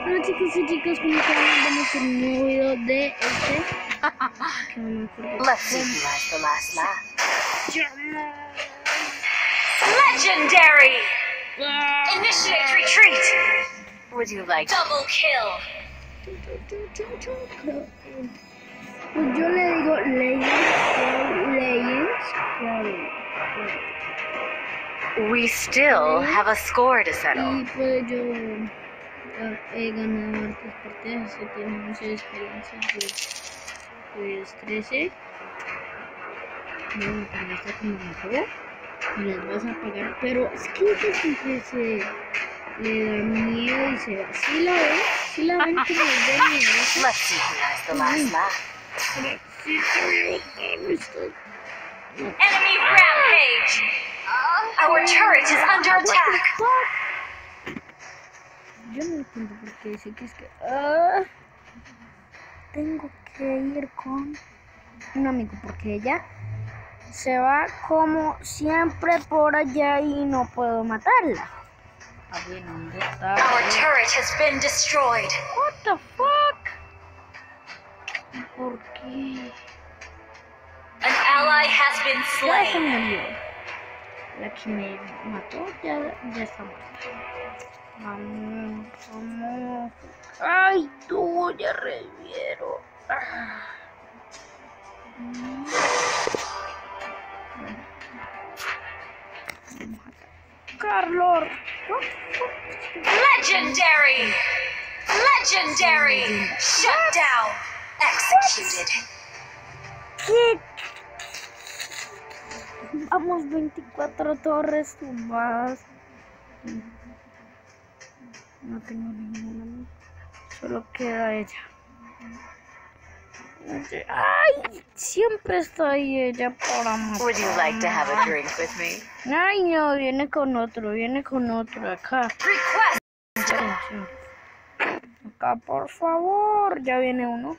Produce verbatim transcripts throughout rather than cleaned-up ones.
Hola chicos y chicas, ¿cómo están? Vamos a un nuevo video de este. Que no me acuerdo. Let's see who has the last laugh. ¡Llama! Legendary! ¡Ah! Initiate retreat! Would you like double kill? Pues yo le digo Legends, Legends, claro, claro. We still have a score to settle. Y pues yo ya he ganado hartas partidas, así que tengo once experiencias, pues, pues trece. Bueno, pero esta como mejor, me las vas a pagar, pero es que esta siempre se le da miedo y se va. ¿Sí la ven? ¿Sí la ven que les da miedo? Let's see who has the last laugh. Pero sí te voy a botar esto. Enemy rampage! Our turret is under attack! Yo no entiendo por qué dice que es que ah, tengo que ir con un amigo porque ella se va como siempre por allá y no puedo matarla. A ver, ¿dónde está? Our turret has been destroyed. What the fuck? ¿Por qué? An ally has been Ya se slain. murió. La que me mató ya, ya está muerta. Vamos, vamos. Ay, tú ya reviero. Ah. Carlos. Legendary! Legendary! Shut down! Executed. ¿Qué? Vamos, veinticuatro torres tumbadas. No tengo ninguna. Solo queda ella. Ay, siempre está ahí ella para matar. Would you like to have a drink with me? Ay, no, viene con otro, viene con otro acá. Request! Acá, por favor, ya viene uno.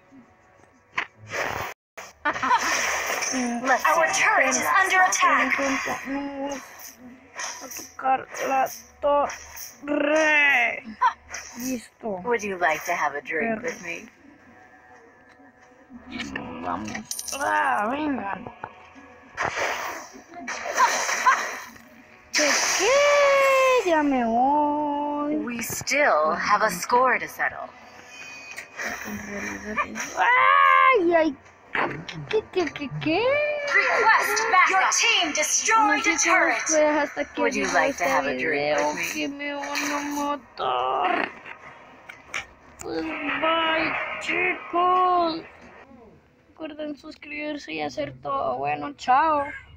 Let's Our turret is under attack. Vamos a tocar la torre. Listo. Would you like to have a drink with me? Vamos. Ah, vengan. ¿Qué? Ya me voy. We still have a score to settle. Ay, ay. ¿Qué, qué, qué, qué? Request backup. Your team destroyed the turret. Pues hasta aquí Would you llegó like to este have a drink video, with me? que me van a matar. Pues bye, chicos. Recuerden suscribirse y hacer todo. Bueno, chao.